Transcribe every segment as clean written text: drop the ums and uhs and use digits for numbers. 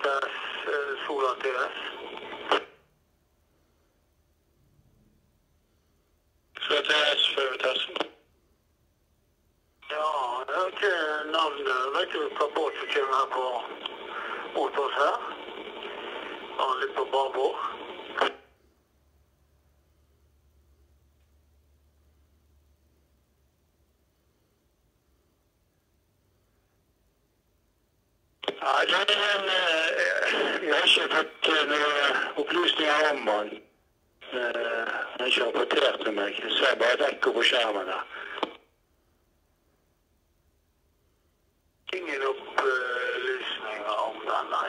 VTS, Sola TS. Sola TS, VTS. Ja, jeg har ikke navnet. Vet du hva båt som kommer her på mot oss her? Ja, litt på babord. Ja, jeg har ikke fått noen opplysninger om han. Han har ikke rapportert til meg. Jeg ser bare et ekko på skjermen der. Ingen opplysninger om den, nei.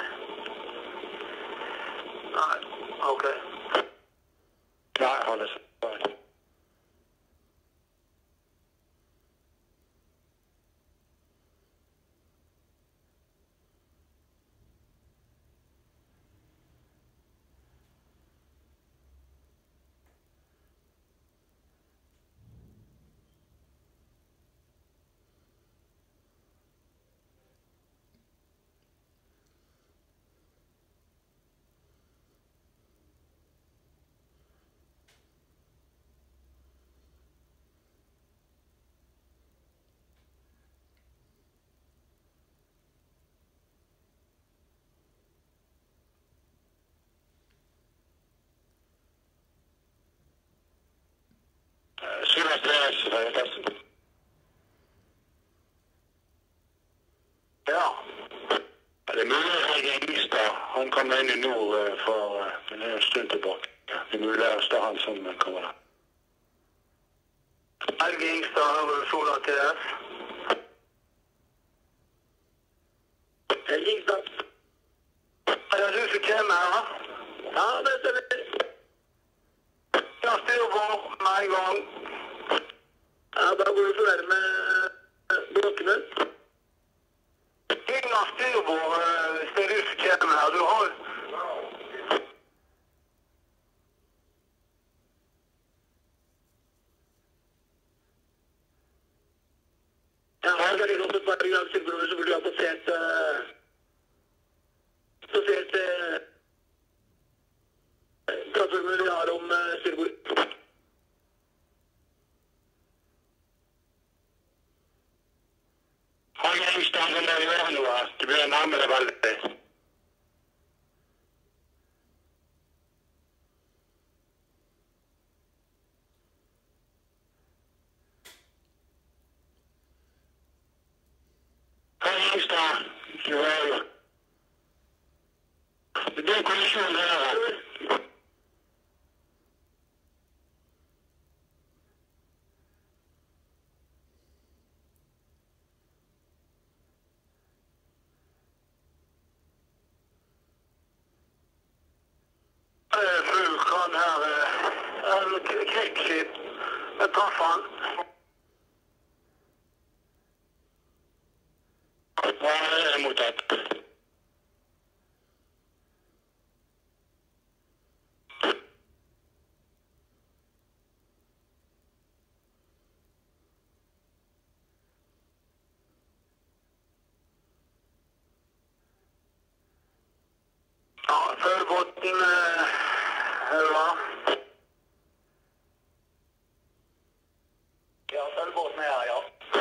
Nei, ok. Nei, han er sånn. Sola TS, VTS. Ja. Det er mulig Helge Ingstad. Han kom inn i nord for en stund tilbake. Det er mulig det er han som kommer der. Helge Ingstad, her var Sola TS. Helge Ingstad. Er det du som kommer her? Ja, det er det. Ja, styrbord med en gang. Ja, da går du for med blokkene. Ingen styrbord hvis det er du som kommer her. Du har... Jeg har veldig godt et par ganger styrbord, så burde du ha passert plattformen vi har om styrbord. Har jeg en stand som det gjør noe? Du blir nærmere veldig. Ingstad, du er jo... Det blir en kollisjon her. Vulkan her, krigsskip. Jeg traff han. Hva er det mottatt? Ja, førbåten hører. Ja, førbåten er her, ja.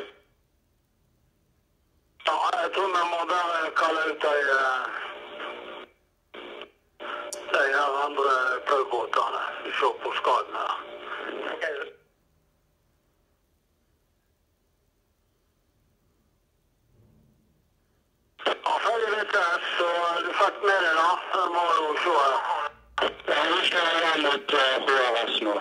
Ja, jeg tror vi må bare kalle ut de her andre prøvebåtene. Se på skaden her. Ja, ferdig VTS, så du fikk med deg da. Her må du se her. Ja, nå skal jeg være mot HRS nå.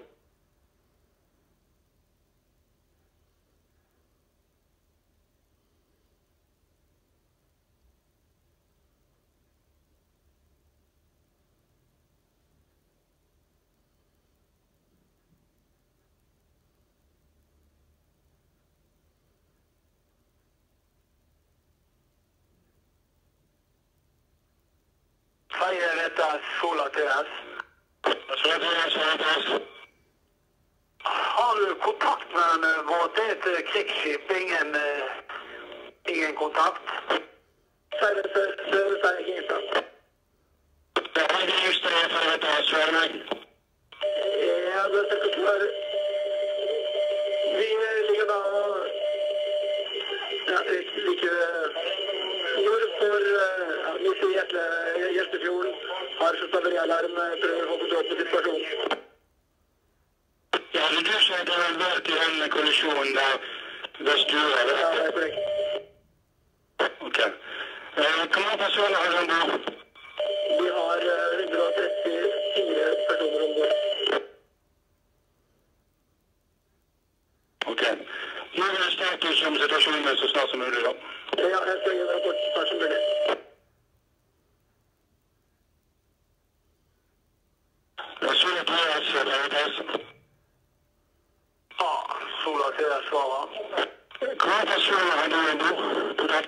Feie VTS, Sola TS. Sola TS. Har du kontakt med en båt? Det er et krigsskip, ingen kontakt? Sverige Gingstad. Ja, Helge Ingstad for dette Sverige. Ja, det er sekretær. Vi ligger da ja, like nord for Hjeltefjorden. Har staverialarm, prøver å få kontroll på situasjonen. Ja, det er du som har vært i den kollisjonen der ved Stura, Ja, det er korrekt. Ok. Hvor mange personer har du ombord? Vi har 134 personer ombord. Ok. Nå er det status om situasjonen så snart som mulig da. Ja, jeg skal gi en rapport snart som mulig. Jeg så at det er svaret. Ja, Sola til jeg svarer. Hvor mange personer har du ombord totalt?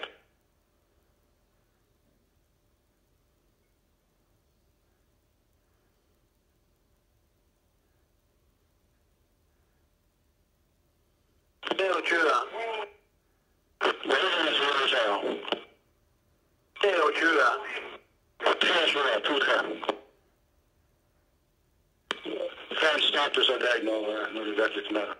Det er jo 20. Hva er det som du sier? Det er jo 20. 3, 2-3. Fem status av deg når du vet litt mer.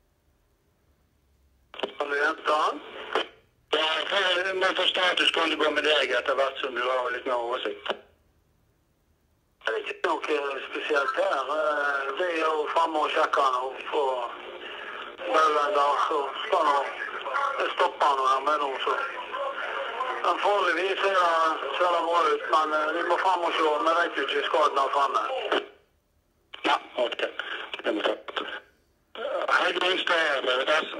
Kan du gjenta han? Ja, for status kan du gå med deg etter hvert som du har litt mer oversikt. Det er ikke noe spesielt her. Vi er jo fremme og sjekker han og får bølgen der, så skal han stoppe han her med noe, så. Men foreløpig ser det bra ut, men vi må frem og se. Vi vet jo ikke skaden her fremme. Ja, ok. Det må ta. Helge Ingstad, VVS.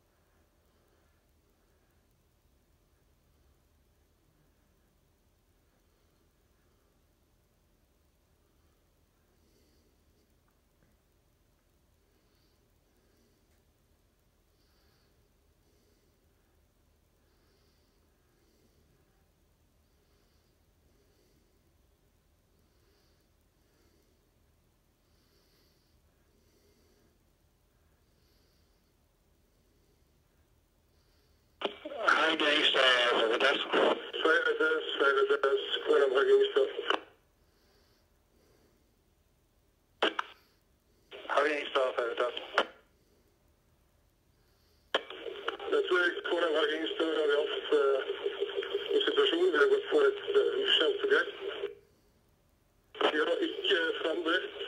Helge Ingstad, VVS. VVS, hvordan Helge Ingstad? Helge Ingstad, VVS. Jeg tror jeg hvordan Helge Ingstad har vi hatt en situasjon. Vi har gått for et ukjent objekt. Vi har ikke fremdrift.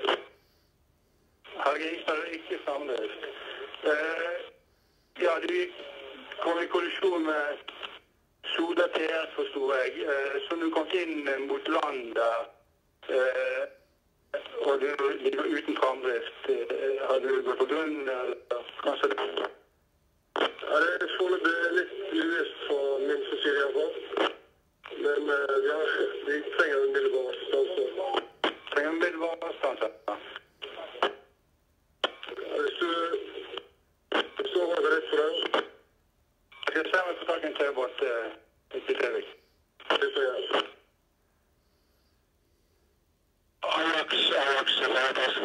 Helge Ingstad er ikke fremdrift. Ja, du kom i kollisjon med Soda TS, forstår jeg. Så du kom inn mot land der, og du ligger uten fremdrift. Har du gått på grunn, eller kanskje det? Ja, det er foreløpig litt uvisst fra min side i hvert fall. Men ja, vi trenger en middelbar assistanse. Trenger en middelbar assistanse? Ja, hvis du står over litt for den. Jeg skal se om jeg får tak i en tøybåt i Tøvik. Det ser jeg. Ajax, VVS.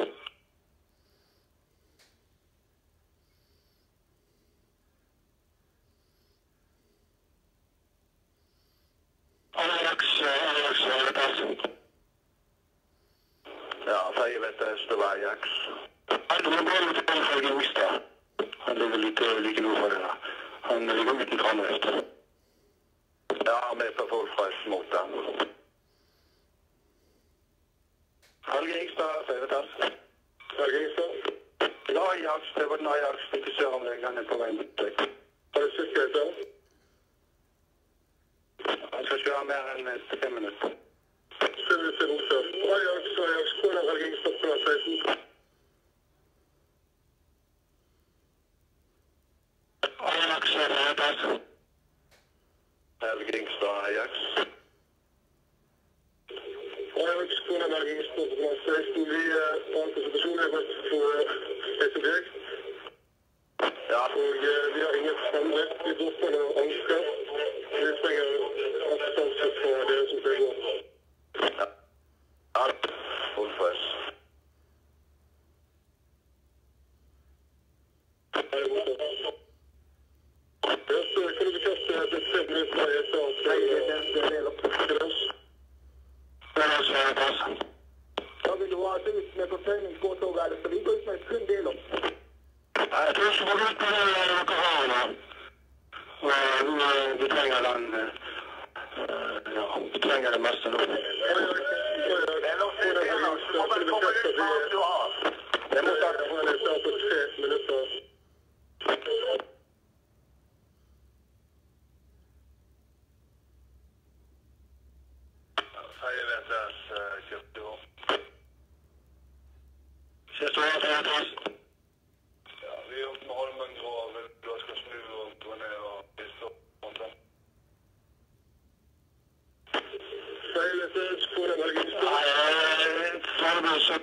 Ajax, VVS. Ja, VVS, det var Ajax. Han ligger bare litt over Helge Ingstad. Han ligger like nord for det da. Han ligger uten fremdrift. Ja, vi er på fullfreis mot den. Helge Ingstad, VVS. Helge Ingstad? Ja, Ajax, det var den Ajax litt i sør om deg. Han er på vei mot deg. Har du sikkerhet da? Han skal kjøre mer enn 3 minutter. Skal vi se bokstav. Ajax, hvordan Helge Ingstad på den 16? Ajax, VVS. Helge Ingstad, Ajax. Ajax, hvordan Helge Ingstad på den 16? Vi har en situasjon jeg har gått for et objekt. Ja. Og vi har ingen fremdrift. Vi dropper noe anker. Vi trenger assistanse for dere som skal gå. Ja. Ja, fullfreis. Er det godt? Ja, så kan du bekrefte at det er 3 minutter jeg sa.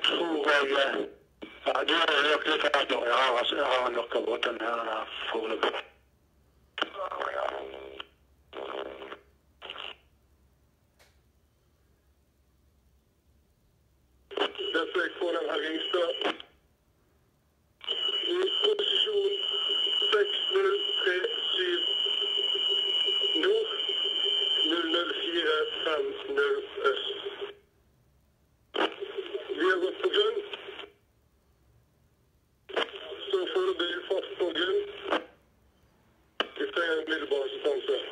tror jeg ja, du har jo økt litt her nå. Jeg har nok av båtene her foreløpig. Dette er Kålen Helgingstad. I posisjon 6037 nord, 00450 øst. Vi har gått på grunn. Så får du bli fast på grunn. Vi trenger en umiddelbar assistanse.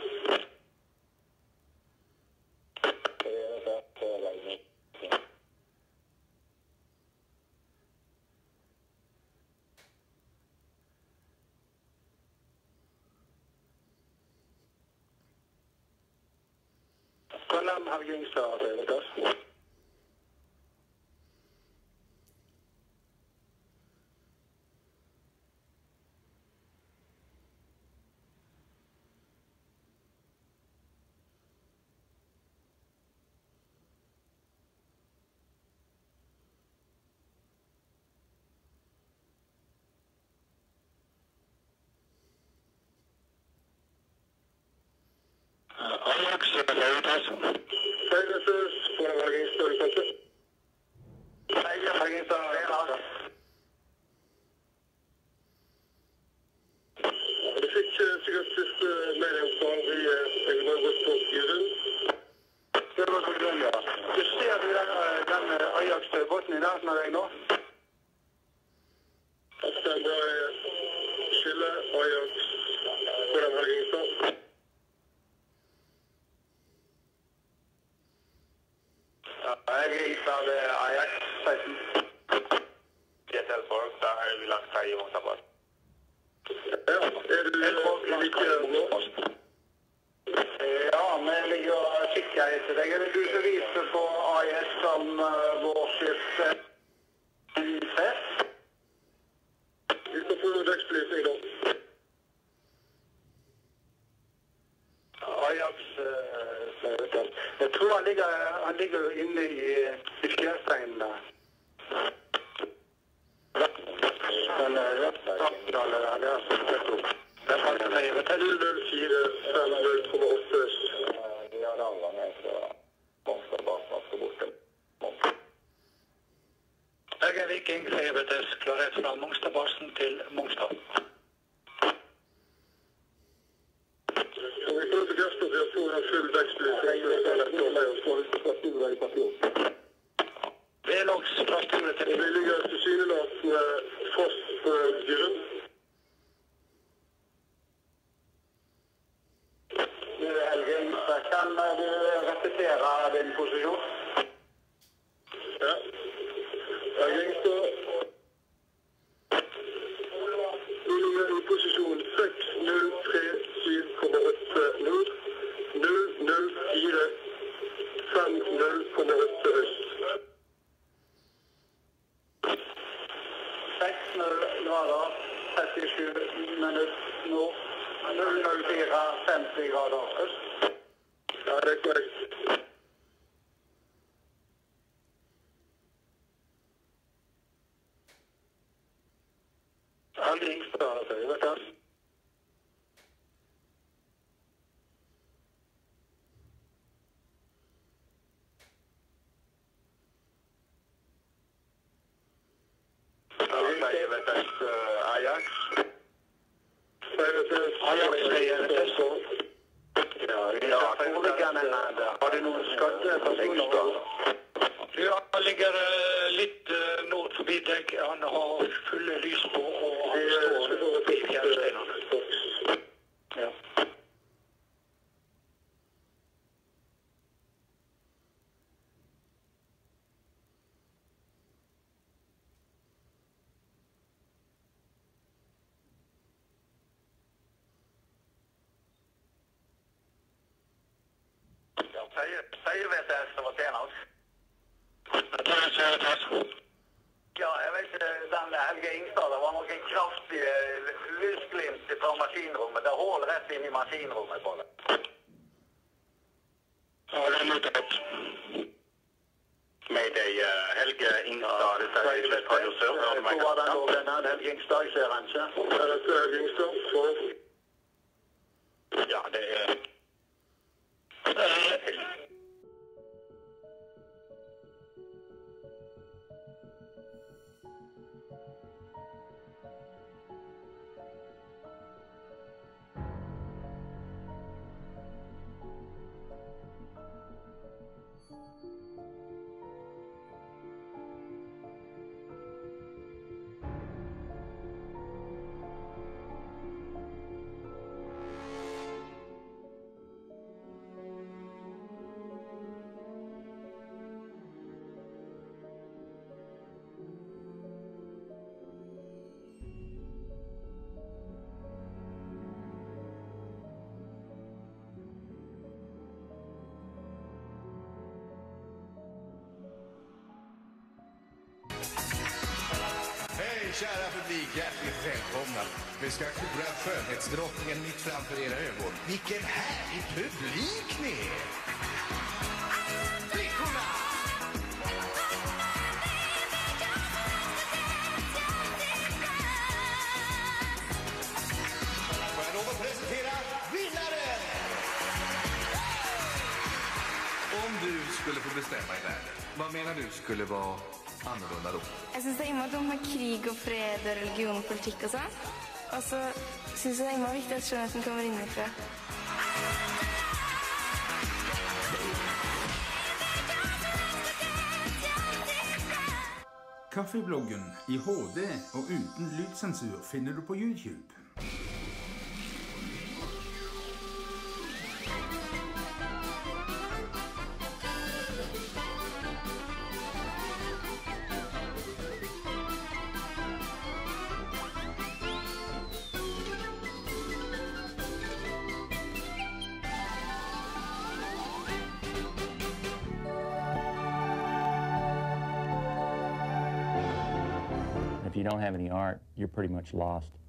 Kålen Helgingstad, det vet jeg. Ajax, det vet jeg. Feilesøs, Kålen Helgingstad, kanskje? Helgingstad, Du fikk sikkert siste meldingsplan. Vi har gått på grunn. det var så grunn, ja. Du ser den Ajax-båten i nærheten av deg nå? Avstand er skille Ajax, Kålen Helgingstad. Helgingstad, det er Ajax 16. GTL Folk, da har vi lagt seg i Mongstadbass. Ja, er du like nå? Ja, vi ligger og kikker etter deg. Er det du som viser på AIS som vår skift fest? Vi skal få dekksbelysning da. Ajax, jeg tror han ligger inne i fjellsteinen der. Eller Rattdal, det er så tett opp. Det er faktisk det. 00450,8 øst. Vi har avganger fra Mongstadbass, man skal bort til Mongstad. Bergen Viking, CBTS, klarhet fra Mongstadbassen til Mongstad. Og vi får bekrefte at vi har fått en full dekksbelysning. Så det er lett å med oss når vi skal sture i pasjon. Velox fra Sture til Vi ligger tilsynelatende fast på grunn. Du, Helgen, kan du repetere din posisjon? Ja. Helgingstad. Vi ligger i posisjon 6037,8 nord, 00450,8 øst. 60 grader, 37 minutter nord, 004, 50 grader øst. Ja, det er korrekt. Helgingstad, det vet jeg. Ajax. Har du noen skadepersoner? Ja, han ligger litt nord forbi deg. Han har fulle lys på, og han står i fjellsteinene. Ja. Sier VTS som var tjener. Ja, jeg vet ikke, den Helge Ingstad, det var noen kraftige lysglimt fra maskinrommet. Det er hål rett inn i maskinrommet på det. Ja, det er mottatt. Mayday, Helge Ingstad, dette er Radio Sør. Hvor var den da, denne Helge Ingstad? Jeg ser han ikke. Dette er Helge Ingstad. Ja, det er... Kära publik, hjärtligt välkomna. Vi ska kora skönhetsdrottningen mitt framför era ögon. Vilken härlig publik ni är! Flickorna! Får jag lov att presentera vinnaren? Om du skulle få bestämma i världen, vad menar du skulle vara annorlunda då? Jeg synes det er innmari dumt med krig og fred og religion og politikk og sånn. Og så synes jeg det er innmari viktig at skjønnheten kommer innenfra. Kaffebloggen i HD og uten lydsensur finner du på YouTube. If you don't have any art, you're pretty much lost.